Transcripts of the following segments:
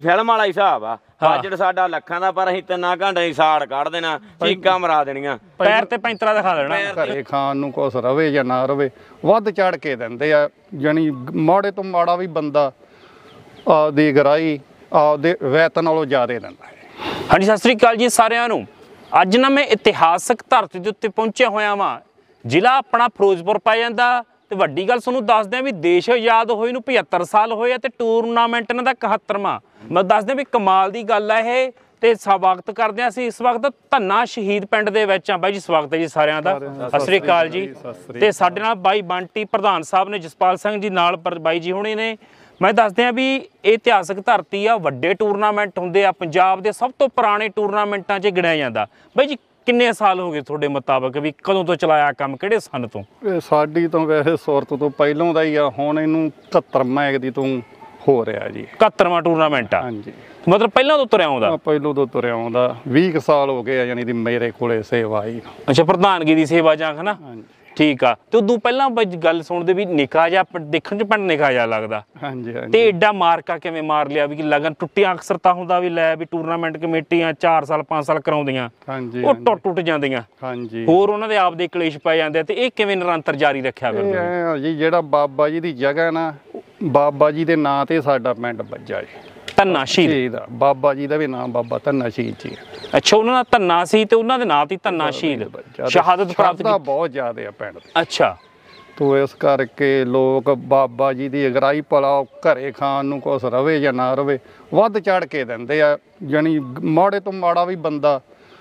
Film ਵਾਲਾ ਹਿਸਾਬ ਆ। ਬਜਟ ਸਾਡਾ ਲੱਖਾਂ ਦਾ, ਪਰ ਅਸੀਂ 3 ਘੰਟੇ ਹੀ ਸਾੜ ਕੱਢ ਦੇਣਾ, ਚੀਕਾਂ ਮਰਾ ਦੇਣੀਆਂ, ਪੈਰ ਤੇ ਪੈਂਤਰਾ ਦਿਖਾ ਦੇਣਾ। ਘਰੇ ਖਾਣ ਨੂੰ ਕੁਛ ਰਵੇ ਜਾਂ ਨਾ ਰਵੇ, ਵੱਧ ਚੜ ਕੇ ਦਿੰਦੇ ਆ। ਜਾਣੀ ਮਾੜੇ ਤੋਂ ਮਾੜਾ ਵੀ ਬੰਦਾ ਆਪਦੀ ਗਰਾਈ ਆਪਦੇ ਵੈਤਨ ਨਾਲੋਂ ਜ਼ਿਆਦਾ ਦਿੰਦਾ ਹੈ। ਹਾਂਜੀ, ਸਤਿ ਸ੍ਰੀ ਅਕਾਲ ਜੀ ਸਾਰਿਆਂ ਨੂੰ। ਅੱਜ ਨਾ ਮੈਂ ਇਤਿਹਾਸਕ ਧਰਤੀ ਦੇ ਉੱਤੇ ਪਹੁੰਚਿਆ ਹੋਇਆ ਵਾਂ। ਜ਼ਿਲ੍ਹਾ ਆਪਣਾ ਫਿਰੋਜ਼ਪੁਰ ਪੈ ਜਾਂਦਾ ਤੇ ਵੱਡੀ ਗੱਲ ਤੁਹਾਨੂੰ ਦੱਸਦੇ ਆ ਵੀ ਦੇਸ਼ ਆਜ਼ਾਦ ਹੋਏ ਨੂੰ 75 ਸਾਲ ਹੋਏ ਆ ਤੇ ਟੂਰਨਾਮੈਂਟ ਇਹਨਾਂ ਦਾ 71ਵਾਂ। ਮੈਂ ਦੱਸਦੇ ਵੀ ਕਮਾਲ ਦੀ ਗੱਲ ਆ ਇਹ। ਤੇ ਸਵਾਗਤ ਕਰਦੇ ਆ ਅਸੀਂ ਇਸ ਵਕਤ ਧੰਨਾ ਸ਼ਹੀਦ ਪਿੰਡ ਦੇ ਵਿੱਚ ਆ। ਬਾਈ ਜੀ ਸਵਾਗਤ ਹੈ ਜੀ ਸਾਰਿਆਂ ਦਾ। ਸਤਿ ਸ੍ਰੀ ਅਕਾਲ ਜੀ। ਤੇ ਸਾਡੇ ਨਾਲ ਬਾਈ ਬੰਟੀ ਪ੍ਰਧਾਨ ਸਾਹਿਬ ਨੇ, ਜਸਪਾਲ ਸਿੰਘ ਜੀ ਨਾਲ ਬਾਈ ਜੀ ਹੁਣੇ ਨੇ। ਮੈਂ ਦੱਸਦੇ ਆ ਵੀ ਇਹ ਇਤਿਹਾਸਕ ਧਰਤੀ ਆ, ਵੱਡੇ ਟੂਰਨਾਮੈਂਟ ਹੁੰਦੇ ਆ, ਪੰਜਾਬ ਦੇ ਸਭ ਤੋਂ ਪੁਰਾਣੇ ਟੂਰਨਾਮੈਂਟਾਂ 'ਚ ਗਿਣਿਆ ਜਾਂਦਾ। ਬਾਈ ਜੀ ਕਿੰਨੇ ਸਾਲ ਹੋ ਗਏ ਤੁਹਾਡੇ ਮੁਤਾਬਕ, ਵੀ ਕਦੋਂ ਤੋਂ ਚਲਾਇਆ ਕੰਮ, ਕਿਹੜੇ ਸਨ ਤੋਂ? ਇਹ ਸਾਡੀ ਤੋਂ ਵੈਸੇ ਸੁਰਤ ਤੋਂ ਪਹਿਲੋਂ ਦਾ ਹੀ ਆ, ਹੁਣ ਇਹਨੂੰ 71 ਦੀ ਤੋਂ ਹੋ ਰਿਹਾ ਜੀ। 71ਵਾਂ ਟੂਰਨਾਮੈਂਟ ਆ? ਹਾਂਜੀ। ਮਤਲਬ ਪਹਿਲਾਂ ਤੋਂ ਤੁਰਿਆ ਆਉਂਦਾ? ਪਹਿਲੋਂ ਤੋਂ ਤੁਰਿਆ ਆਉਂਦਾ, 20 ਸਾਲ ਹੋ ਗਏ ਆ ਯਾਨੀ ਦੀ ਮੇਰੇ ਕੋਲੇ ਸੇਵਾ ਆਈ। ਅੱਛਾ, ਪ੍ਰਧਾਨਗੀ ਦੀ ਸੇਵਾ ਜਾਂ ਹਨਾ? ਠੀਕ ਆ। ਤੇ ਉਦੋਂ ਪਹਿਲਾਂ ਗੱਲ ਸੁਣਦੇ ਵੀ ਨਿੱਕਾ ਜਿਹਾ ਦੇਖਣ 'ਚ ਪਿੰਡ ਨਿੱਕਾ ਜਿਹਾ ਲੱਗਦਾ। ਹਾਂਜੀ ਹਾਂਜੀ। ਤੇ ਏਡਾ ਮਾਰਕਾ ਕਿਵੇਂ ਮਾਰ ਲਿਆ ਵੀ ਲਗਨ ਟੁੱਟੀਆਂ? ਅਕਸਰ ਤਾਂ ਹੁੰਦਾ ਵੀ ਲੈ ਵੀ ਟੂਰਨਾਮੈਂਟ ਕਮੇਟੀਆਂ 4 ਸਾਲ 5 ਸਾਲ ਕਰਾਉਂਦੀਆਂ, ਉਹ ਟੁੱਟ ਜਾਂਦੀਆਂ। ਹਾਂਜੀ। ਹੋਰ ਉਹਨਾਂ ਦੇ ਆਪ ਦੇ ਕਲੇਸ਼ ਪੈ ਜਾਂਦੇ, ਤੇ ਇਹ ਕਿਵੇਂ ਨਿਰੰਤਰ ਜਾਰੀ ਰੱਖਿਆ ਫਿਰ? ਜੀ ਜਿਹੜਾ ਬਾਬਾ ਜੀ ਦੀ ਜਗ੍ਹਾ ਨਾ, ਬਾਬਾ ਜੀ ਦੇ ਨਾਂ ਤੇ ਸਾਡਾ ਪਿੰਡ ਵੱਜਾ ਜੀ, ਧੰਨਾ ਸ਼ਹੀਦ। ਬਾਬਾ ਜੀ ਦਾ ਵੀ ਨਾਮ ਬਾਬਾ ਧੰਨਾ ਸ਼ਹੀਦ ਜੀ। ਅੱਛਾ, ਉਹਨਾਂ ਦਾ ਧੰਨਾ ਸੀ ਤੇ ਉਹਨਾਂ ਦੇ ਨਾਂ ਤੇ ਧੰਨਾ ਸ਼ਹੀਦ। ਸ਼ਹਾਦਤ ਪ੍ਰਾਪਤ ਬਹੁਤ ਜ਼ਿਆਦਾ ਆ ਪਿੰਡ। ਅੱਛਾ। ਤੋ ਇਸ ਕਰਕੇ ਲੋਕ ਬਾਬਾ ਜੀ ਦੀ ਅਗਰਾਈ ਭਲਾ ਘਰੇ ਖਾਣ ਨੂੰ ਕੁਛ ਰਵੇ ਜਾਂ ਨਾ ਰਵੇ, ਵੱਧ ਚੜ ਕੇ ਦਿੰਦੇ ਆ। ਜਾਣੀ ਮਾੜੇ ਤੋਂ ਮਾੜਾ ਵੀ ਬੰਦਾ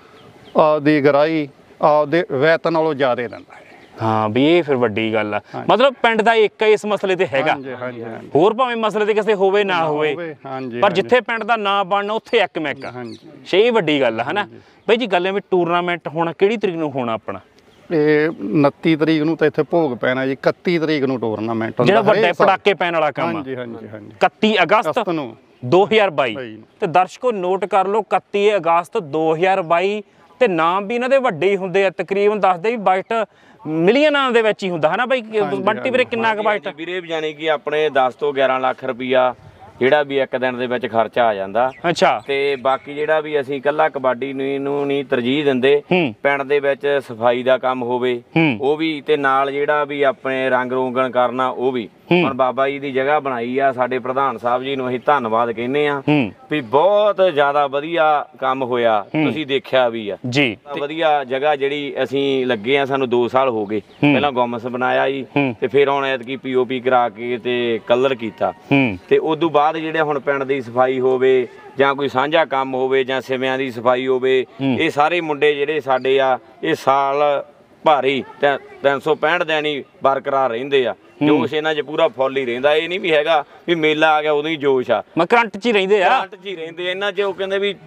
ਆਪਦੀ ਅਗਰਾਈ ਆਪਦੇ ਵੈਤਨ ਨਾਲੋਂ ਜ਼ਿਆਦਾ ਦਿੰਦਾ ਹੈ। ਹਾਂ, ਵੀ ਇਹ ਫਿਰ ਵੱਡੀ ਗੱਲ ਆ। ਮਤਲਬ ਪਿੰਡ ਦਾ ਇੱਕ ਇਸ ਮਸਲੇ ਤੇ ਹੈਗਾ, ਹੋਰ ਭਾਵੇਂ ਮਸਲੇ ਤੇ ਕਿਸੇ ਹੋਵੇ ਨਾ ਹੋਵੇ, ਪਰ ਜਿੱਥੇ ਪਿੰਡ ਦਾ ਨਾਂ ਬਣਨਾ ਉੱਥੇ ਇੱਕ ਮਿਕ। ਸਹੀ ਵੱਡੀ ਗੱਲ ਆ ਹਨਾ ਬਾਈ ਜੀ। ਗੱਲ ਐ ਵੀ ਟੂਰਨਾਮੈਂਟ ਹੁਣ ਕਿਹੜੀ ਤਰੀਕ ਨੂੰ ਹੋਣਾ ਆਪਣਾ? ਇਹ 29 ਤਰੀਕ ਨੂੰ ਤਾਂ ਇੱਥੇ ਭੋਗ ਪੈਣਾ ਜੀ। 31 ਤਰੀਕ ਨੂੰ ਟੂਰਨਾਮੈਂਟ ਹੁੰਦਾ, ਜਿਹੜਾ ਵੱਡੇ ਪਟਾਕੇ ਪੈਣ ਵਾਲਾ ਕੰਮ। ਹਾਂਜੀ ਹਾਂਜੀ ਹਾਂਜੀ। 31 ਅਗਸਤ ਨੂੰ 2022। ਤੇ ਦਰਸ਼ਕੋ ਨੋਟ ਕਰ ਲਓ, 31 ਅਗਸਤ 2022। ਤੇ ਨਾਮ ਵੀ ਇਹਨਾਂ ਦੇ ਵੱਡੇ ਹੀ ਹੁੰਦੇ ਆ, ਤਕਰੀਬਨ ਦੱਸਦੇ ਵੀ ਬਜਟ ਮਿਲੀਅਨਾਂ ਦੇ ਵਿੱਚ ਹੀ ਹੁੰਦਾ ਹਨਾ ਬਾਈ ਬੰਟੀ ਵੀਰੇ? ਕਿੰਨਾ ਕੁ ਬਜਟ ਵੀਰੇ? ਜਾਨੀ ਕਿ ਆਪਣੇ 10 ਤੋਂ 11 ਲੱਖ ਰੁਪਈਆ ਜਿਹੜਾ ਵੀ ਇੱਕ ਦਿਨ ਦੇ ਵਿੱਚ ਖਰਚਾ ਆ ਜਾਂਦਾ। ਅੱਛਾ। ਤੇ ਬਾਕੀ ਜਿਹੜਾ ਵੀ ਅਸੀਂ ਇਕੱਲਾ ਕਬੱਡੀ ਨੂੰ ਨਹੀਂ ਤਰਜੀਹ ਦਿੰਦੇ, ਪਿੰਡ ਦੇ ਵਿੱਚ ਸਫਾਈ ਦਾ ਕੰਮ ਹੋਵੇ ਉਹ ਵੀ, ਤੇ ਨਾਲ ਜਿਹੜਾ ਵੀ ਆਪਣੇ ਰੰਗ ਰੋਗਨ ਕਰਨਾ ਉਹ ਵੀ। ਹੁਣ ਬਾਬਾ ਜੀ ਦੀ ਜਗ੍ਹਾ ਬਣਾਈ ਆ, ਸਾਡੇ ਪ੍ਰਧਾਨ ਸਾਹਿਬ ਜੀ ਨੂੰ ਅਸੀਂ ਧੰਨਵਾਦ ਕਹਿੰਦੇ ਆ ਵੀ ਬਹੁਤ ਜ਼ਿਆਦਾ ਵਧੀਆ ਕੰਮ ਹੋਇਆ। ਤੁਸੀਂ ਦੇਖਿਆ ਵੀ ਆ ਜੀ, ਵਧੀਆ ਜਗ੍ਹਾ ਜਿਹੜੀ ਅਸੀਂ ਲੱਗੇ ਆ। ਸਾਨੂੰ 2 ਸਾਲ ਹੋ ਗਏ, ਪਹਿਲਾਂ ਗੁੰਮਸ ਬਣਾਇਆ ਜੀ, ਤੇ ਫਿਰ ਹੁਣ ਐਤਕੀ POP ਕਰਾ ਕੇ ਤੇ ਕਲਰ ਕੀਤਾ। ਤੇ ਉਦੋਂ ਬਾਅਦ ਜਿਹੜੇ ਹੁਣ ਪਿੰਡ ਦੀ ਸਫਾਈ ਹੋਵੇ ਜਾਂ ਕੋਈ ਸਾਂਝਾ ਕੰਮ ਹੋਵੇ ਜਾਂ ਸਿਵਿਆਂ ਦੀ ਸਫਾਈ ਹੋਵੇ, ਇਹ ਸਾਰੇ ਮੁੰਡੇ ਜਿਹੜੇ ਸਾਡੇ ਆ ਇਹ ਸਾਲ ਭਾਰੀ 365 ਦਿਨ ਹੀ ਬਰਕਰਾਰ ਰਹਿੰਦੇ ਆ। ਜੋਸ਼ ਇਹਨਾਂ 'ਚ ਪੂਰਾ ਫੁੱਲ ਹੀ ਰਹਿੰਦਾ। ਇਹ ਨਹੀਂ ਵੀ ਹੈਗਾ ਵੀ ਮੇਲਾ ਆ ਗਿਆ ਉਦੋਂ ਹੀ ਜੋਸ਼ ਆ। ਕਰੰਟ 'ਚ ਹੀ ਰਹਿੰਦੇ ਆ, ਕਰੰਟ 'ਚ ਹੀ ਰਹਿੰਦੇ ਇਹਨਾਂ 'ਚ। ਉਹ ਕਹਿੰਦੇ ਵੀ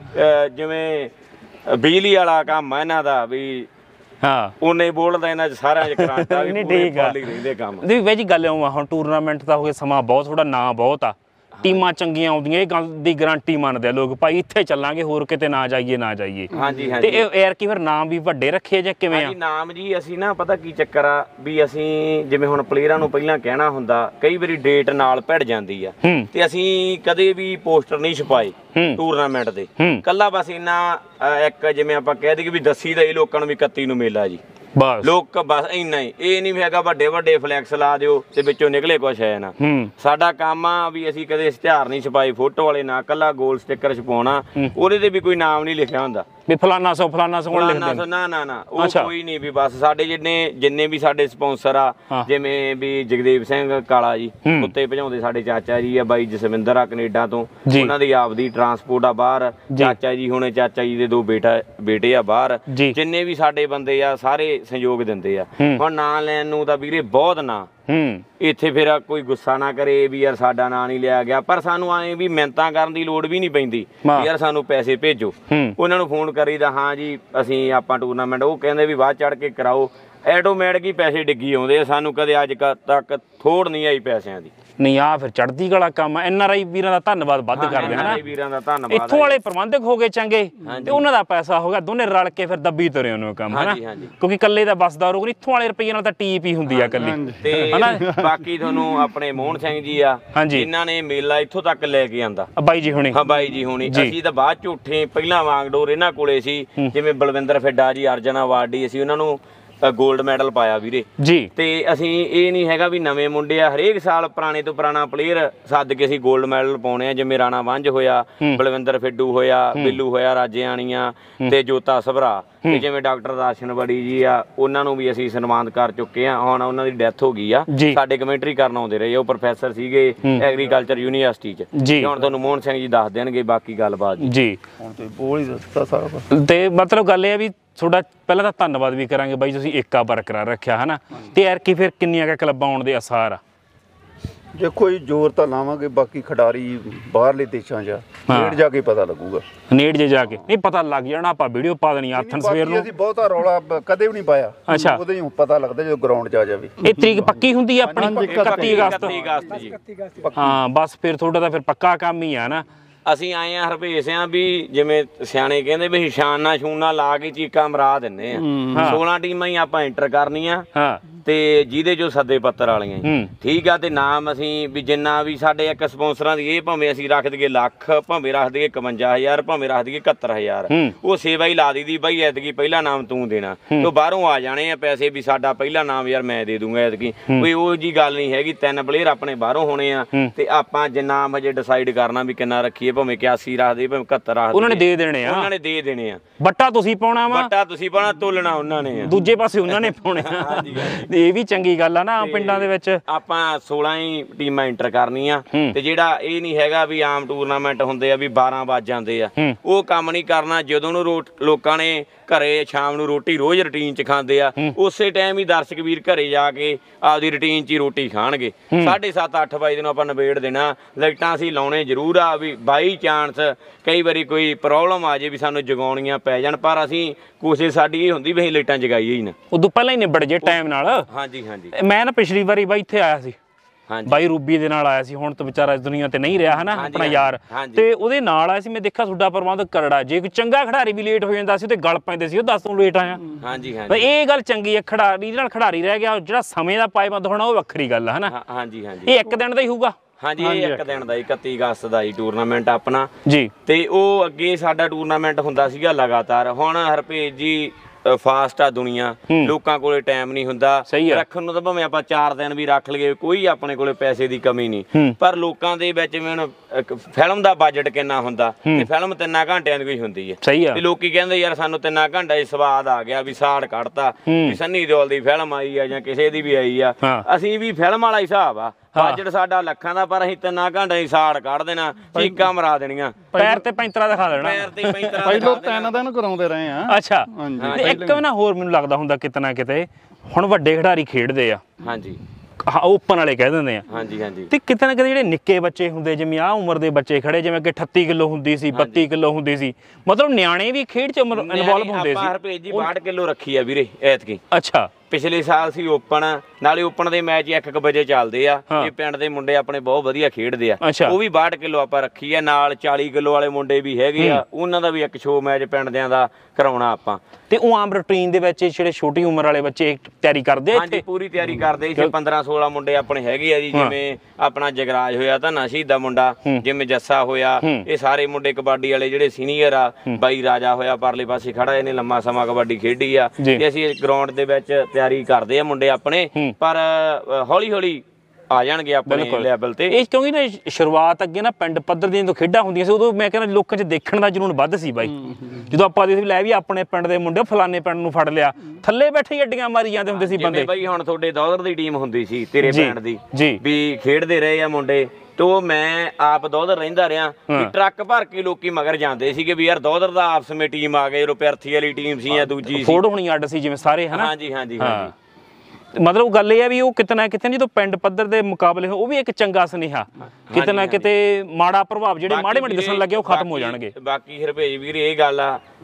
ਜਿਵੇਂ ਬਿਜਲੀ ਵਾਲਾ ਕੰਮ ਆ ਇਹਨਾਂ ਦਾ, ਵੀ ਹਾਂ ਉਹਨੇ ਬੋਲਦਾ ਇਹਨਾਂ 'ਚ ਸਾਰਿਆਂ 'ਚ ਕਰੰਟ ਆ, ਵੀ ਪੂਰੇ ਫੁੱਲ ਹੀ ਰਹਿੰਦੇ ਕੰਮ। ਦੀ ਵੈਜੀ ਗੱਲ ਆਉਂ ਹੁਣ ਟੂਰਨਾਮੈਂਟ ਦਾ ਹੋ ਗਿਆ ਸਮਾਂ ਬਹੁਤ, ਥੋੜਾ ਨਾਂ ਬਹੁਤ ਆ, ਟੀਮਾਂ ਚੰਗੀਆਂ ਆਉਂਦੀਆਂ, ਇਹ ਗੱਲ ਦੀ ਗਰੰਟੀ ਮੰਨਦੇ ਆ ਲੋਕ, ਭਾਈ ਇੱਥੇ ਚੱਲਾਂਗੇ, ਹੋਰ ਕਿਤੇ ਨਾ ਜਾਈਏ ਨਾ ਜਾਈਏ। ਹਾਂਜੀ ਹਾਂਜੀ। ਤੇ ਯਾਰ ਕੀ ਫਿਰ ਨਾਮ ਵੀ ਵੱਡੇ ਰੱਖੇ ਜਾਂ ਕਿਵੇਂ ਆ? ਨਾਮ ਜੀ ਅਸੀਂ ਨਾ ਪਤਾ ਕੀ ਚੱਕਰ ਆ ਵੀ ਅਸੀਂ ਜਿਵੇਂ ਹੁਣ ਪਲੇਅਰਾਂ ਨੂੰ ਪਹਿਲਾਂ ਕਹਿਣਾ ਹੁੰਦਾ, ਕਈ ਵਾਰੀ ਡੇਟ ਨਾਲ ਭਿੜ ਜਾਂਦੀ ਆ, ਤੇ ਅਸੀਂ ਕਦੇ ਵੀ ਪੋਸਟਰ ਨਹੀਂ ਛਪਾਏ ਟੂਰਨਾਮੈਂਟ ਦੇ। ਕੱਲਾ ਬਸ ਇੰਨਾ ਇੱਕ ਜਿਵੇਂ ਆਪਾਂ ਕਹਿ ਦਈਏ ਵੀ ਦੱਸੀ ਦਾ ਇਹ ਲੋਕਾਂ ਨੂੰ ਵੀ 31 ਨੂੰ ਮੇਲਾ ਜੀ, ਬਸ ਲੋਕ ਬਸ ਇੰਨਾ ਹੀ। ਇਹ ਨਹੀਂ ਹੈਗਾ ਵੱਡੇ ਵੱਡੇ ਫਲੈਕਸ ਲਾ ਦਿਓ ਤੇ ਵਿੱਚੋਂ ਨਿਕਲੇ ਕੁਛ ਹੈ ਨਾ। ਸਾਡਾ ਕੰਮ ਆ ਵੀ ਅਸੀਂ ਕਦੇ ਇਸ਼ਤਿਹਾਰ ਨਹੀਂ ਛਪਾਏ ਫੋਟੋ ਵਾਲੇ, ਨਾ ਕੱਲਾ ਗੋਲ ਸਟਿੱਕਰ ਛਪਾਉਣਾ, ਉਹਦੇ ਤੇ ਵੀ ਕੋਈ ਨਾਮ ਨਹੀਂ ਲਿਖਿਆ ਹੁੰਦਾ ਵੀ ਫਲਾਨਾ ਸੌ ਫਲਾਨਾ ਸੌ ਲਿਖਦੇ। ਨਾ ਨਾ ਨਾ, ਉਹ ਕੋਈ ਨਹੀਂ। ਵੀ ਬਸ ਸਾਡੇ ਜਿੰਨੇ ਵੀ ਸਾਡੇ ਸਪਾਂਸਰ ਆ, ਜਿਵੇਂ ਵੀ ਜਗਦੇਵ ਸਿੰਘ ਕਾਲਾ ਜੀ ਕੁੱਤੇ ਭਜਾਉਂਦੇ, ਸਾਡੇ ਚਾਚਾ ਜੀ ਆ ਬਾਈ ਜਸਵਿੰਦਰ ਆ ਕੈਨੇਡਾ ਤੋਂ, ਉਹਨਾਂ ਦੀ ਆਪਦੀ ਟਰਾਂਸਪੋਰਟ ਆ ਬਾਹਰ। ਚਾਚਾ ਜੀ ਹੁਣੇ ਚਾਚਾ ਜੀ ਦੇ 2 ਬੇਟੇ ਆ ਬਾਹਰ। ਜਿੰਨੇ ਵੀ ਸਾਡੇ ਬੰਦੇ ਆ ਸਾਰੇ ਸਹਿਯੋਗ ਦਿੰਦੇ ਆ। ਹੁਣ ਨਾਂ ਲੈਣ ਨੂੰ ਤਾਂ ਵੀਰੇ ਬਹੁਤ ਨਾਂ ਇੱਥੇ, ਫਿਰ ਕੋਈ ਗੁੱਸਾ ਨਾ ਕਰੇ ਵੀ ਯਾਰ ਸਾਡਾ ਨਾਂ ਨਹੀਂ ਲਿਆ ਗਿਆ, ਪਰ ਸਾਨੂੰ ਐਂ ਵੀ ਮਿਹਨਤਾਂ ਕਰਨ ਦੀ ਲੋੜ ਵੀ ਨਹੀਂ ਪੈਂਦੀ ਯਾਰ ਸਾਨੂੰ ਪੈਸੇ ਭੇਜੋ। ਉਹਨਾਂ ਨੂੰ ਫੋਨ ਕਰੀਦਾ, ਹਾਂ ਜੀ ਅਸੀਂ ਆਪਾਂ ਟੂਰਨਾਮੈਂਟ, ਉਹ ਕਹਿੰਦੇ ਵੀ ਵੱਧ ਚੜ ਕੇ ਕਰਾਓ, ਐਟੋਮੈਟਿਕ ਹੀ ਪੈਸੇ ਡਿੱਗੀ ਆਉਂਦੇ ਆ। ਸਾਨੂੰ ਕਦੇ ਅੱਜ ਤੱਕ ਥੋੜ ਨਹੀਂ ਆਈ ਪੈਸਿਆਂ ਦੀ। ਨਹੀਂ ਆ ਫਿਰ ਚੜ੍ਹਦੀ ਕਲਾ ਕੰਮ ਐ। NRI ਵੀਰਾਂ ਦਾ ਧੰਨਵਾਦ ਵੱਧ ਕਰਦੇ ਹਨਾ, ਵੀਰਾਂ ਦਾ ਧੰਨਵਾਦ। ਇੱਥੋਂ ਵਾਲੇ ਪ੍ਰਬੰਧਕ ਹੋ ਗਏ ਚੰਗੇ ਤੇ ਉਹਨਾਂ ਦਾ ਪੈਸਾ ਹੋ ਗਿਆ, ਦੋਨੇ ਰਲ ਕੇ ਫਿਰ ਦੱਬੀ ਤੁਰੇ ਉਹਨੂੰ ਕੰਮ ਹਨਾ, ਕਿਉਂਕਿ ਇਕੱਲੇ ਦਾ ਬਸਦਾ ਰੋਗ, ਇੱਥੋਂ ਵਾਲੇ ਰੁਪਈਏ ਨਾਲ ਤਾਂ ਟੀਪ ਹੀ ਹੁੰਦੀ ਆ ਇਕੱਲੀ ਤੇ ਹਨਾ। ਬਾਕੀ ਤੁਹਾਨੂੰ ਆਪਣੇ ਮੋਹਨ ਸਿੰਘ ਜੀ ਆ ਜਿਨ੍ਹਾਂ ਨੇ ਮੇਲਾ ਇੱਥੋਂ ਤੱਕ ਲੈ ਕੇ ਆਂਦਾ, ਬਾਈ ਜੀ ਹੁਣੀ। ਹਾਂ ਬਾਈ ਜੀ ਹੁਣੀ। ਅਸੀਂ ਤਾਂ ਬਾਅਦ ਚ ਉੱਠੇ, ਪਹਿਲਾਂ ਵਾਂਗਡੋਰ ਇਹਨਾਂ ਕੋਲੇ ਸੀ, ਜਿਵੇਂ ਬਲਵਿੰਦਰ ਫਿੱਡਾ ਜੀ, ਅਰਜਨ ਅਵਾਰਡੀ, ਅਸੀਂ ਉਹਨਾਂ ਨੂੰ ਗੋਲਡ ਮੈਡਲ ਪਾਇਆ ਵੀਰੇ ਜੀ। ਤੇ ਅਸੀਂ ਇਹ ਨਹੀਂ ਹੈਗਾ ਵੀ ਨਵੇਂ ਮੁੰਡੇ ਆ, ਹਰੇਕ ਸਾਲ ਪੁਰਾਣੇ ਤੋਂ ਪੁਰਾਣਾ ਪਲੇਅਰ ਸੱਦ ਕੇ ਅਸੀਂ ਗੋਲਡ ਮੈਡਲ ਪਾਉਣੇ ਆ। ਜਿਵੇਂ ਰਾਣਾ ਵੰਝ ਹੋਇਆ, ਬਲਵਿੰਦਰ ਫਿੱਡੂ ਹੋਇਆ, ਬਿੱਲੂ ਹੋਇਆ, ਰਾਜੇਆਣੀਆਂ ਤੇ ਜੋਤਾ ਸਭਰਾ, ਤੇ ਜਿਵੇਂ ਡਾਕਟਰ ਦਰਸ਼ਨ ਬੜੀ ਜੀ ਆ, ਉਹਨਾਂ ਨੂੰ ਵੀ ਅਸੀਂ ਸਨਮਾਨਿਤ ਕਰ ਚੁੱਕੇ ਆ। ਹੁਣ ਉਹਨਾਂ ਦੀ ਡੈਥ ਹੋ ਗਈ ਆ, ਸਾਡੇ ਕਮੈਂਟਰੀ ਕਰਨ ਆਉਂਦੇ ਰਹੇ, ਉਹ ਪ੍ਰੋਫੈਸਰ ਸੀਗੇ ਐਗਰੀਕਲਚਰ ਯੂਨੀਵਰਸਿਟੀ ਚ। ਹੁਣ ਤੁਹਾਨੂੰ ਮੋਹਨ ਸਿੰਘ ਜੀ ਦੱਸ ਦੇਣਗੇ ਬਾਕੀ ਗੱਲਬਾਤ ਜੀ। ਹੁਣ ਤੇ ਬੋਲ ਹੀ ਦੱਸਤਾ ਸਾਰਾ। ਤੇ ਮਤਲਬ ਗੱਲ ਇਹ ਆ ਵੀ ਤੁਹਾਡਾ ਪਹਿਲਾਂ ਤਾਂ ਧੰਨਵਾਦ ਵੀ ਕਰਾਂਗੇ ਬਾਈ, ਤੁਸੀਂ ਏਕਾ ਬਰਕਰਾਰ ਰੱਖਿਆ ਹਨਾ। ਤੇ ਯਾਰ ਕੀ ਫਿਰ ਕਿੰਨੀਆਂ ਕੁ ਕਲੱਬਾਂ ਆਉਣ ਦੇ ਅਸਾਰ ਆ? ਦੇਖੋ ਜੀ ਜ਼ੋਰ ਤਾਂ ਲਾਵਾਂਗੇ, ਬਾਕੀ ਖਿਡਾਰੀ ਬਾਹਰਲੇ ਦੇਸ਼ਾਂ 'ਚ ਨੇੜ ਜਾ ਕੇ ਪਤਾ ਲੱਗੂਗਾ। ਨੇੜ ਜੇ ਜਾ ਕੇ ਨਹੀਂ ਪਤਾ ਲੱਗ ਜਾਣਾ, ਆਪਾਂ ਵੀਡੀਓ ਪਾ ਦੇਣੀ ਆਥਣ ਸਵੇਰ ਨੂੰ। ਅਸੀਂ ਬਹੁਤਾ ਰੌਲਾ ਕਦੇ ਵੀ ਨਹੀਂ ਪਾਇਆ, ਅੱਛਾ, ਉਹਦੇ ਹੀ ਪਤਾ ਲੱਗਦਾ ਜਦੋਂ ਗਰਾਊਂਡ 'ਚ ਆ ਜਾਵੇ। ਇਹ ਤਰੀਕ ਪੱਕੀ ਹੁੰਦੀ ਆ ਆਪਣੀ 31 ਅਗਸਤ ਜੀ। ਹਾਂ ਬਸ ਫਿਰ ਤੁਹਾਡਾ ਤਾਂ ਫਿਰ ਪੱਕਾ ਕੰਮ ਹੀ ਆ ਨਾ। ਅਸੀਂ ਆਏ ਆ ਹਰਪੇਸ਼ ਆ ਵੀ ਜਿਵੇਂ ਸਿਆਣੇ ਕਹਿੰਦੇ ਵੀ ਸ਼ਾਨਾ ਸ਼ੂਨਾ ਲਾ ਕੇ ਚੀਕਾਂ ਮਰਾ ਦਿੰਨੇ ਆ। 16 ਟੀਮਾਂ ਹੀ ਆਪਾਂ ਐਂਟਰ ਕਰਨੀਆਂ ਤੇ ਜਿਹਦੇ ਚੋਂ ਸੱਦੇ ਪੱਤਰ ਵਾਲੀਆਂ ਠੀਕ ਆ। ਤੇ ਨਾਮ ਅਸੀਂ ਵੀ ਜਿੰਨਾ ਵੀ ਸਾਡੇ ਇੱਕ ਸਪਾਂਸਰਾਂ ਦੀ, ਇਹ ਭਾਵੇਂ ਅਸੀਂ ਰੱਖ ਦਈਏ ਲੱਖ, ਭਾਵੇਂ ਰੱਖ ਦਈਏ 51,000, ਭਾਵੇਂ ਰੱਖ ਦਈਏ 71,000, ਉਹ ਸੇਵਾ ਹੀ ਲਾ ਦਈਦੀ ਬਾਈ ਐਤਕੀ ਪਹਿਲਾ ਨਾਮ ਤੂੰ ਦੇਣਾ। ਤੇ ਬਾਹਰੋਂ ਆ ਜਾਣੇ ਆ ਪੈਸੇ ਵੀ ਸਾਡਾ ਪਹਿਲਾ ਨਾਮ ਯਾਰ ਮੈਂ ਦੇ ਦੂੰਗਾ ਐਤਕੀ, ਕੋਈ ਉਹ ਜੀ ਗੱਲ ਨਹੀਂ ਹੈਗੀ। 3 ਪਲੇਅਰ ਆਪਣੇ ਬਾਹਰੋਂ ਹੋਣੇ ਆ ਤੇ ਆਪਾਂ ਜਿੰਨਾ ਹਜੇ ਡਿਸਾਈਡ ਕਰਨਾ ਵੀ ਕਿੰਨਾ ਰੱਖੀਏ, ਭਾਵੇਂ 81 ਰੱਖਦੇ, ਭਾਵੇਂ 71 ਰੱਖਦੇ, ਉਹਨਾਂ ਨੇ ਦੇ ਦੇਣੇ ਆ। ਉਹਨਾਂ ਨੇ ਦੇ ਦੇਣੇ ਆ। ਬੱਟਾ ਤੁਸੀਂ ਪਾਉਣਾ ਵਾ, ਬੱਟਾ ਤੁਸੀਂ ਪਾਉਣਾ, ਤੋਲਣਾ ਉਹਨਾਂ ਨੇ ਆ, ਦੂਜੇ ਪਾਸੇ ਉਹਨਾਂ ਨੇ ਪਾਉਣੇ ਆ। ਇਹ ਵੀ ਚੰਗੀ ਗੱਲ ਆ ਨਾ ਪਿੰਡਾਂ ਦੇ ਵਿੱਚ। ਆਪਾਂ 16 ਹੀ ਟੀਮਾਂ ਐਂਟਰ ਕਰਨੀਆਂ ਤੇ ਜਿਹੜਾ ਇਹ ਨਹੀਂ ਹੈਗਾ ਵੀ ਆਮ ਟੂਰਨਾਮੈਂਟ ਹੁੰਦੇ ਆ ਵੀ 12 ਵੱਜ ਜਾਂਦੇ ਆ, ਉਹ ਕੰਮ ਨਹੀਂ ਕਰਨਾ। ਜਦੋਂ ਨੂੰ ਲੋਕਾਂ ਨੇ ਘਰੇ ਸ਼ਾਮ ਨੂੰ ਰੋਟੀ ਰੋਜ਼ ਰੂਟੀਨ ਚ ਖਾਂਦੇ ਆ, ਉਸੇ ਟਾਈਮ ਹੀ ਦਰਸ਼ਕ ਵੀਰ ਘਰੇ ਜਾ ਕੇ ਆਪਦੀ ਰੂਟੀਨ ਚ ਹੀ ਰੋਟੀ ਖਾਣਗੇ। 7:30 8 ਵਜੇ ਨੂੰ ਆਪਾਂ ਨਿਬੇੜ ਦੇਣਾ। ਲਾਈਟਾਂ ਅਸੀਂ ਲਾਉਣੇ ਜ਼ਰੂਰ ਆ ਵੀ ਬਾਈ ਚਾਂਸ ਕਈ ਵਾਰੀ ਕੋਈ ਪ੍ਰੋਬਲਮ ਆ ਜੇ ਵੀ ਸਾਨੂੰ ਜਗਾਉਣੀਆਂ ਪੈ ਜਾਣ, ਪਰ ਅਸੀਂ ਕੋਸ਼ਿਸ਼ ਸਾਡੀ ਇਹ ਹੁੰਦੀ ਵੀ ਅਸੀਂ ਲਾਈਟਾਂ ਜਗਾਈਏ ਹੀ ਨਾ, ਉਦੋਂ ਪਹਿਲਾਂ ਹੀ ਨਿਬੜ ਜੇ ਟਾਈਮ ਨਾਲ। ਹਾਂਜੀ ਹਾਂਜੀ। ਮੈਂ ਨਾ ਪਿਛਲੀ ਵਾਰੀ ਬਾਈ ਇੱਥੇ ਆਇਆ ਸੀ, ਬਾਈ ਰੂਬੀ ਦੇ ਨਾਲ ਆਇਆ ਸੀ, ਹੁਣ ਤਾਂ ਵਿਚਾਰਾ ਇਸ ਦੁਨੀਆ ਤੇ ਨਹੀਂ ਰਿਹਾ ਹਨਾ ਆਪਣਾ ਯਾਰ, ਤੇ ਉਹਦੇ ਨਾਲ ਆਇਆ ਸੀ। ਮੈਂ ਦੇਖਿਆ ਤੁਹਾਡਾ ਪ੍ਰਬੰਧ ਕਰੜਾ, ਜੇ ਕੋਈ ਚੰਗਾ ਖਿਡਾਰੀ ਵੀ ਲੇਟ ਹੋ ਜਾਂਦਾ ਸੀ ਤੇ ਗਲ ਪੈਂਦੇ ਸੀ, ਉਹ ਦੱਸ ਤੂੰ ਲੇਟ ਆਇਆ। ਹਾਂਜੀ ਹਾਂਜੀ, ਇਹ ਗੱਲ ਚੰਗੀ ਹੈ, ਖਿਡਾਰੀ ਨਾਲ ਖਿਡਾਰੀ ਰਹਿ ਗਿਆ, ਜਿਹੜਾ ਸਮੇਂ ਦਾ ਪਾਬੰਦ ਹੋਣਾ ਉਹ ਵੱਖਰੀ ਗੱਲ ਹੈ ਹਨਾ। ਹਾਂਜੀ ਹਾਂਜੀ, ਇਹ ਇੱਕ ਦਿਨ ਦਾ ਹੀ ਹੋਊਗਾ। ਹਾਂਜੀ, ਇਹ ਇੱਕ ਦਿਨ ਦਾ 31 ਅਗਸਤ ਦਾ ਹੀ ਟੂਰਨਾਮੈਂਟ ਆਪਣਾ ਜੀ। ਤੇ ਉਹ ਅੱਗੇ ਸਾਡਾ ਟੂਰਨਾਮੈਂਟ ਹੁੰਦਾ ਸੀਗਾ ਲਗਾਤਾਰ। ਹੁਣ ਹਰਪੇਜ ਜੀ ਫਾਸਟ ਆ ਦੁਨੀਆ, ਲੋਕਾਂ ਕੋਲੇ ਟਾਈਮ ਨਹੀਂ ਹੁੰਦਾ ਰੱਖਣ ਨੂੰ, ਤਾਂ ਭਾਵੇਂ ਆਪਾਂ 4 ਦਿਨ ਵੀ ਰੱਖ ਲਈਏ, ਕੋਈ ਆਪਣੇ ਕੋਲੇ ਪੈਸੇ ਦੀ ਕਮੀ ਨਹੀਂ। ਪਰ ਲੋਕਾਂ ਦੇ ਵਿੱਚ ਹੁਣ ਫਿਲਮ ਦਾ ਬਜਟ ਕਿੰਨਾ ਹੁੰਦਾ, ਤੇ ਫਿਲਮ 3 ਘੰਟਿਆਂ ਦੀ ਕੋਈ ਹੁੰਦੀ ਹੈ, ਤੇ ਲੋਕੀ ਕਹਿੰਦੇ ਯਾਰ ਸਾਨੂੰ 3 ਘੰਟੇ ਚ ਸਵਾਦ ਆ ਗਿਆ, ਵੀ ਸਾੜ ਕੱਢਤਾ, ਵੀ ਸੰਨੀ ਦਿਓਲ ਦੀ ਫਿਲਮ ਆਈ ਆ ਜਾਂ ਕਿਸੇ ਦੀ ਵੀ ਆਈ ਆ। ਅਸੀਂ ਵੀ ਫਿਲਮ ਵਾਲਾ ਹਿਸਾਬ ਆ, ਬਜਟ ਸਾਡਾ ਲੱਖਾਂ ਦਾ, ਪਰ ਅਸੀਂ 3 ਘੰਟੇ ਦੀ ਸਾੜ ਕੱਢ ਦੇਣਾ, ਚੀਕਾਂ ਮਰਾ ਦੇਣੀਆਂ, ਪੈਰ ਤੇ ਪੈਂਤਰਾ ਦਿਖਾ ਦੇਣਾ। ਪੈਰ ਤੇ ਪੈਂਤਰਾ ਪਹਿਲਾਂ 3 ਦਿਨ ਕਰਾਉਂਦੇ ਰਹੇ ਆ। ਅੱਛਾ, ਇੱਕ ਨਾ ਹੋਰ ਮੈਨੂੰ ਲੱਗਦਾ ਹੁੰਦਾ ਕਿਤੇ ਨਾ ਕਿਤੇ ਹੁਣ ਵੱਡੇ ਖਿਡਾਰੀ ਖੇਡਦੇ ਆ, ਹਾਂਜੀ ਓਪਨ ਵਾਲੇ ਕਹਿ ਦਿੰਦੇ ਆ, ਹਾਂਜੀ ਹਾਂਜੀ, ਤੇ ਕਿਤੇ ਨਾ ਕਿਤੇ ਜਿਹੜੇ ਨਿੱਕੇ ਬੱਚੇ ਹੁੰਦੇ, ਜਿਵੇਂ ਆਹ ਉਮਰ ਦੇ ਬੱਚੇ ਖੜੇ, ਜਿਵੇਂ ਕਿ 38 ਕਿਲੋ ਹੁੰਦੀ ਸੀ, 32 ਕਿਲੋ ਹੁੰਦੀ ਸੀ, ਮਤਲਬ ਨਿਆਣੇ ਵੀ ਖੇਡ ਚ ਇਨਵੋਲਵ ਹੁੰਦੇ ਸੀ। ਆਪਾਂ ਹਰਪੇਜ ਜੀ 62 ਕਿਲੋ ਰੱਖੀ ਆ ਵੀਰੇ ਐਤਕੀ। ਅੱਛਾ, ਪਿਛਲੇ ਸਾਲ ਸੀ ਓਪਨ, ਨਾਲੇ ਓਪਨ ਦੇ ਮੈਚ 1 ਵਜੇ ਚੱਲਦੇ ਆ। ਇਹ ਪਿੰਡ ਦੇ ਮੁੰਡੇ ਆਪਣੇ ਬਹੁਤ ਵਧੀਆ ਖੇਡਦੇ ਆ, ਉਹ ਵੀ 62 ਕਿਲੋ ਆਪਾਂ ਰੱਖੀ ਆ। ਨਾਲ 40 ਕਿਲੋ ਵਾਲੇ ਮੁੰਡੇ ਵੀ ਹੈਗੇ ਆ, ਉਹਨਾਂ ਦਾ ਵੀ ਇੱਕ ਸ਼ੋਅ ਮੈਚ ਪਿੰਡ ਦਿਆਂ ਦਾ ਕਰਾਉਣਾ ਆਪਾਂ। ਤੇ ਉਹ ਆਮ ਰੂਟੀਨ ਦੇ ਵਿੱਚ ਜਿਹੜੇ ਛੋਟੀ ਉਮਰ ਵਾਲੇ ਬੱਚੇ ਤਿਆਰੀ ਕਰਦੇ ਆ? ਹਾਂਜੀ, ਪੂਰੀ ਤਿਆਰੀ ਕਰਦੇ। ਇੱਥੇ 15-16 ਮੁੰਡੇ ਆਪਣੇ ਹੈਗੇ ਆ ਜੀ, ਜਿਵੇਂ ਆਪਣਾ ਜਗਰਾਜ ਹੋਇਆ, ਧੰਨਾ ਸ਼ਹੀਦ ਦਾ ਮੁੰਡਾ, ਜਿਵੇਂ ਜੱਸਾ ਹੋਇਆ, ਇਹ ਸਾਰੇ ਮੁੰਡੇ ਕਬੱਡੀ ਵਾਲੇ ਜਿਹੜੇ ਸੀਨੀਅਰ ਆ। ਬਾਈ ਰਾਜਾ ਹੋਇਆ ਪਰਲੇ ਪਾਸੇ ਖੜਾ, ਇਹਨੇ ਲੰਮਾ ਸਮਾਂ ਕਬੱਡੀ ਖੇਡੀ ਆ। ਤੇ ਅਸੀਂ ਗਰਾਊਂਡ ਦੇ ਵਿੱਚ ਤਿਆਰੀ ਕਰਦੇ ਆ ਮੁੰਡੇ ਆਪਣੇ, ਪਰ ਹੌਲੀ ਹੌਲੀ ਆ ਜਾਣਗੇ ਆਪਣੇ ਲੈਵਲ ਤੇ। ਇਹ ਕਿਉਂਕਿ ਨਾ ਸ਼ੁਰੂਆਤ ਅੱਗੇ ਨਾ ਪਿੰਡ ਪੱਧਰ ਦੀਆਂ ਜਦੋਂ ਖੇਡਾਂ ਹੁੰਦੀਆਂ ਸੀ, ਉਦੋਂ ਮੈਂ ਕਹਿੰਦਾ ਲੋਕਾਂ 'ਚ ਦੇਖਣ ਦਾ ਜਨੂਨ ਵੱਧ ਸੀ ਬਾਈ। ਜਦੋਂ ਆਪਾਂ ਦੇਖਦੇ ਲੈ ਵੀ ਆਪਣੇ ਪਿੰਡ ਦੇ ਮੁੰਡੇ ਫਲਾਣੇ ਪਿੰਡ ਨੂੰ ਫੜ ਲਿਆ, ਥੱਲੇ ਬੈਠੇ ਅੱਡੀਆਂ ਮਾਰੀ ਜਾਂਦੇ ਹੁੰਦੇ ਸੀ ਬੰਦੇ। ਬਾਈ ਹੁਣ ਤੁਹਾਡੇ ਦੌਦਰ ਦੀ ਟੀਮ ਹੁੰਦੀ ਸੀ, ਤੇਰੇ ਪਿੰਡ ਦੀ ਵੀ ਖੇਡਦੇ ਰਹੇ ਆ ਮੁੰਡੇ, ਤੋ ਮੈਂ ਆਪ ਦੌਦਰ ਰਹਿੰਦਾ ਰਿਹਾ, ਵੀ ਟਰੱਕ ਭਰ ਕੇ ਲੋਕੀ ਮਗਰ ਜਾਂਦੇ ਸੀਗੇ ਵੀ ਯਾਰ ਦੌਦਰ ਦਾ ਆਪਸ ਵਿੱਚ ਟੀਮ ਆ ਗਈ। ਜਦੋਂ ਪਿਰਥੀ ਵਾਲੀ ਟੀਮ ਸੀ ਜਾਂ ਦੂਜੀ ਸੀ, ਫੋੜ ਹੋਣੀ ਅੱਡ ਸੀ ਜਿਵੇਂ ਸਾਰੇ ਹਨਾ। ਹਾਂਜੀ ਹਾਂਜੀ ਹਾਂਜੀ, ਮਤਲਬ ਗੱਲ ਇਹ ਆ ਵੀ ਉਹ ਕਿਤੇ ਨਾ ਕਿਤੇ ਜਦੋਂ ਪਿੰਡ ਪੱਧਰ ਦੇ ਮੁਕਾਬਲੇ ਉਹ ਵੀ ਇੱਕ ਚੰਗਾ ਸੁਨੇਹਾ, ਕਿਤੇ ਨਾ ਕਿਤੇ ਮਾੜਾ ਪ੍ਰਭਾਵ ਜਿਹੜੇ ਮਾੜੇ ਮਾੜੇ ਦਿਸਣ ਲੱਗੇ ਉਹ ਖਤਮ ਹੋ ਜਾਣਗੇ। ਬਾਕੀ ਹਰਪੇਜ ਵੀਰ ਇਹ ਗੱਲ ਆ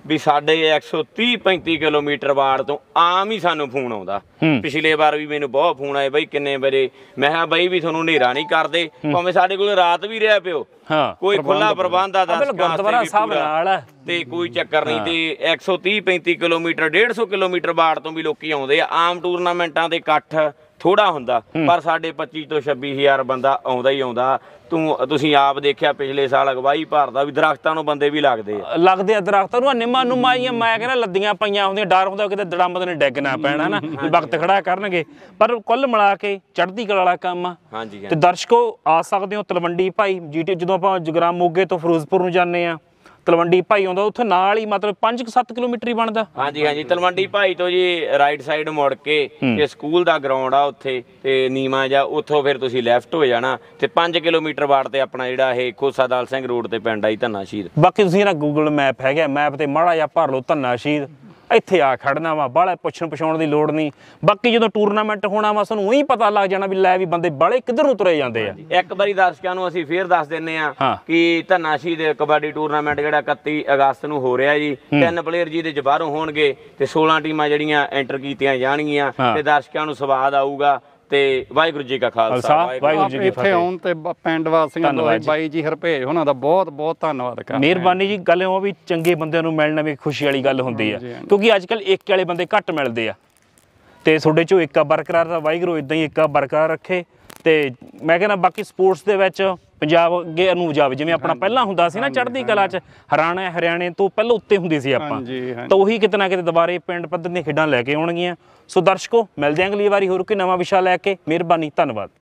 ਵੀ ਸਾਡੇ 130-35 ਕਿਲੋਮੀਟਰ ਵਾਰ ਤੋਂ ਆਮ ਹੀ ਸਾਨੂੰ ਫੋਨ ਆਉਂਦਾ। ਪਿਛਲੇ ਵਾਰ ਵੀ ਮੈਨੂੰ ਬਹੁਤ ਫੋਨ ਆਏ ਬਈ ਕਿੰਨੇ ਵਜੇ, ਮੈਂ ਕਿਹਾ ਬਈ ਵੀ ਤੁਹਾਨੂੰ ਹਨੇਰਾ ਨਹੀਂ ਕਰਦੇ, ਭਾਵੇਂ ਸਾਡੇ ਕੋਲ ਰਾਤ ਵੀ ਰਿਹਾ ਪਿਓ, ਕੋਈ ਖੁੱਲਾ ਪ੍ਰਬੰਧ ਆ ਗੁਰਦੁਆਰਾ ਸਾਹਿਬ ਨਾਲ ਤੇ ਕੋਈ ਚੱਕਰ ਨਹੀਂ। ਤੇ 130-35 ਕਿਲੋਮੀਟਰ 150 ਕਿਲੋਮੀਟਰ ਵਾਰ ਤੋਂ ਵੀ ਲੋਕੀ ਆਉਂਦੇ ਆ। ਆਮ ਟੂਰਨਾਮੈਂਟਾਂ ਦੇ ਇਕੱਠ ਥੋੜਾ ਹੁੰਦਾ, ਪਰ ਸਾਡੇ 25 ਤੋਂ 26,000 ਬੰਦਾ ਆਉਂਦਾ ਹੀ ਆਉਂਦਾ। ਤੁਸੀਂ ਆਪ ਦੇਖਿਆ ਪਿਛਲੇ ਸਾਲ ਅਗਵਾਈ ਭਰਦਾ ਵੀ ਦਰਖਤਾਂ ਨੂੰ ਬੰਦੇ ਵੀ ਲੱਗਦੇ ਆ ਦਰਖਤਾਂ ਨੂੰ ਨਿੰਮਾਂ ਨੂੰ ਮਾਈਆਂ, ਮੈਂ ਕਹਿੰਦਾ ਲੱਦੀਆਂ ਪਈਆਂ ਹੁੰਦੀਆਂ, ਡਰ ਹੁੰਦਾ ਕਿਤੇ ਦੜੰਬ ਨੇ ਡਿੱਗ ਨਾ ਪੈਣਾ ਨਾ, ਵਕਤ ਖੜਾ ਕਰਨਗੇ। ਪਰ ਕੁੱਲ ਮਿਲਾ ਕੇ ਚੜ੍ਹਦੀ ਕਲਾ ਵਾਲਾ ਕੰਮ ਆ। ਹਾਂਜੀ ਤੇ ਦਰਸ਼ਕੋ ਆ ਸਕਦੇ ਹੋ ਤਲਵੰਡੀ ਭਾਈ ਜੀਟੀ, ਜਦੋਂ ਆਪਾਂ ਜਗਰਾਮ ਮੋਗੇ ਤੋਂ ਫਿਰੋਜ਼ਪੁਰ ਨੂੰ ਜਾਂਦੇ ਆ, ਤਲਵੰਡੀ ਭਾਈ ਆਉਂਦਾ, ਉੱਥੇ ਨਾਲ ਹੀ ਮਤਲਬ 5-7 ਕਿਲੋਮੀਟਰ ਹੀ ਬਣਦਾ। ਹਾਂਜੀ ਤਲਵੰਡੀ ਭਾਈ ਤੋਂ ਜੀ ਰਾਈਟ ਸਾਈਡ ਮੁੜ ਕੇ ਤੇ ਸਕੂਲ ਦਾ ਗਰਾਊਂਡ ਆ ਉੱਥੇ ਤੇ ਨੀਮਾ ਜਾ, ਉੱਥੋਂ ਫਿਰ ਤੁਸੀਂ ਲੈਫਟ ਹੋ ਜਾਣਾ ਤੇ 5 ਕਿਲੋਮੀਟਰ ਵਾਰ ਤੇ ਆਪਣਾ ਜਿਹੜਾ ਇਹ ਖੋਸਾ ਦਾਲ ਸਿੰਘ ਰੋਡ ਤੇ ਪਿੰਡ ਆਈ ਧੰਨਾ ਸ਼ਹੀਦ। ਬਾਕੀ ਤੁਸੀਂ ਨਾ ਗੂਗਲ ਮੈਪ ਹੈਗਾ, ਮੈਪ ਤੇ ਮਾੜਾ ਜਿਹਾ ਭਰ ਲਓ ਧੰਨਾ ਸ਼ਹੀਦ, ਇੱਥੇ ਆ ਖੜਨਾ ਵਾ, ਬਾਹਲਾ ਪੁੱਛਣ ਪਛਾਉਣ ਦੀ ਲੋੜ ਨਹੀਂ। ਬਾਕੀ ਜਦੋਂ ਟੂਰਨਾਮੈਂਟ ਹੋਣਾ ਵਾ ਸਾਨੂੰ ਉਹੀ ਪਤਾ ਲੱਗ ਜਾਣਾ ਵੀ ਲੈ ਵੀ ਬੰਦੇ ਬਾਹਲੇ ਕਿੱਧਰ ਨੂੰ ਤੁਰੇ ਜਾਂਦੇ ਆ। ਇੱਕ ਵਾਰੀ ਦਰਸ਼ਕਾਂ ਨੂੰ ਅਸੀਂ ਫੇਰ ਦੱਸ ਦਿੰਨੇ ਆ ਕਿ ਧੰਨਾ ਸ਼ਹੀਦ ਕਬੱਡੀ ਟੂਰਨਾਮੈਂਟ ਜਿਹੜਾ 31 ਅਗਸਤ ਨੂੰ ਹੋ ਰਿਹਾ ਜੀ, 3 ਪਲੇਅਰ ਜੀ ਦੇ ਬਾਹਰੋਂ ਹੋਣਗੇ ਤੇ 16 ਟੀਮਾਂ ਜਿਹੜੀਆਂ ਐਂਟਰ ਕੀਤੀਆਂ ਜਾਣਗੀਆਂ ਤੇ ਦਰਸ਼ਕਾਂ ਨੂੰ ਸਵਾਦ ਆਊਗਾ। ਤੇ ਵਾਹਿਗੁਰੂ ਜੀ ਕਾ ਖਾਲਸਾ, ਵਾਹਿਗੁਰੂ ਜੀ ਕੀ ਫਤਿਹ। ਇੱਥੇ ਆਉਣ ਤੇ ਪਿੰਡ ਵਾਸੀਆਂ ਦਾ ਬਾਈ ਜੀ ਹਰਪੇਜ ਉਹਨਾਂ ਦਾ ਬਹੁਤ ਬਹੁਤ ਧੰਨਵਾਦ ਕਰਦਾ। ਮਿਹਰਬਾਨੀ ਜੀ। ਗੱਲ ਉਹ ਵੀ ਚੰਗੇ ਬੰਦਿਆਂ ਨੂੰ ਮਿਲਣਾ ਵੀ ਖੁਸ਼ੀ ਵਾਲੀ ਗੱਲ ਹੁੰਦੀ ਆ, ਕਿਉਂਕਿ ਅੱਜ ਕੱਲ ਇੱਕ ਵਾਲੇ ਬੰਦੇ ਘੱਟ ਮਿਲਦੇ ਆ ਤੇ ਤੁਹਾਡੇ ਚੋਂ ਏਕਾ ਬਰਕਰਾਰ ਦਾ ਵਾਹਿਗੁਰੂ ਇਦਾਂ ਹੀ ਏਕਾ ਬਰਕਰਾਰ ਰੱਖੇ। ਤੇ ਮੈਂ ਕਹਿੰਦਾ ਬਾਕੀ ਸਪੋਰਟਸ ਦੇ ਵਿੱਚ ਪੰਜਾਬ ਅੱਗੇ ਨੂੰ ਜਾਵੇ, ਜਿਵੇਂ ਆਪਣਾ ਪਹਿਲਾਂ ਹੁੰਦਾ ਸੀ ਨਾ ਚੜ੍ਹਦੀ ਕਲਾ 'ਚ, ਹਰਿਆਣੇ ਤੋਂ ਪਹਿਲਾਂ ਉੱਤੇ ਹੁੰਦੀ ਸੀ ਆਪਾਂ, ਤਾਂ ਉਹੀ ਕਿਤੇ ਨਾ ਕਿਤੇ ਦੁਬਾਰੇ ਪਿੰਡ ਪੱਧਰ ਦੀਆਂ ਖੇਡਾਂ ਲੈ ਕੇ ਆਉਣਗੀਆਂ। ਸੋ ਦਰਸ਼ਕੋ ਮਿਲਦੇ ਆਂ ਅਗਲੀ ਵਾਰੀ ਹੋਰ ਕੋਈ ਨਵਾਂ ਵਿਸ਼ਾ ਲੈ ਕੇ। ਮਿਹਰਬਾਨੀ, ਧੰਨਵਾਦ।